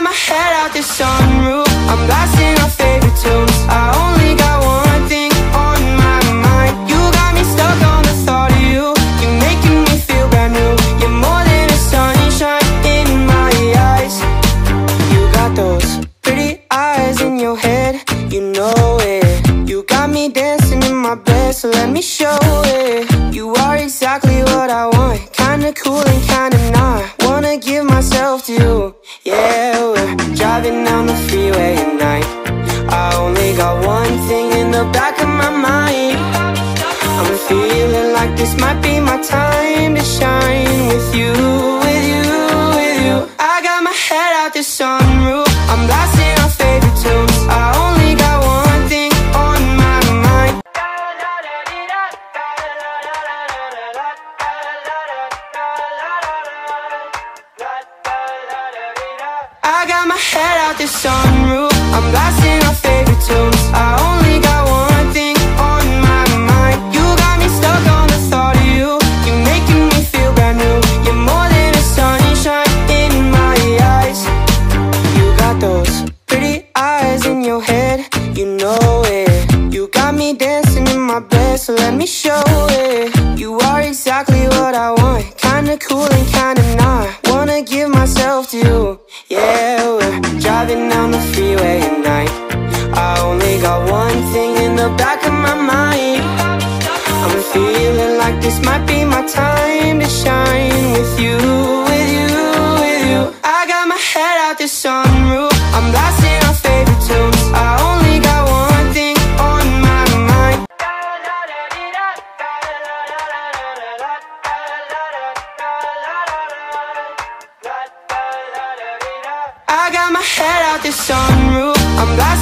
my head out the sunroof, I'm blasting our favorite tunes. I only got one thing on my mind. You got me stuck on the thought of you. You're making me feel brand new. You're more than a sunshine in my eyes. You got those pretty eyes in your head, you know it. You got me dancing in my bed, so let me show it. You are exactly what I want, kinda cool and kinda not. Wanna give myself to you. Yeah, we're driving down the freeway at night. I only got one thing in the back of my mind. I'm feeling like this might be my time to shine with you, with you, with you. I got my head out the sunroof, I'm blasting our favorite tunes. I only got one thing on my mind. I got my head out the sunroof, I'm blasting our favorite tunes. I only got one thing on my mind. You got me stuck on the thought of you. You're making me feel brand new. You're more than a sunshine in my eyes. You got those pretty eyes in your head, you know it. You got me dancing in my bed, so let me show it. You are exactly what I want, kinda cool and kinda not. Wanna give myself to you. Yeah, we're driving down the freeway at night. I only got one thing in the back of my mind. I'm feeling like this might be my time to shine with you, with you, with you. I got my head out the sunroof, I'm blasting our favorite tunes. I only got one thing on my mind. I got my head out the sunroof, I'm blasting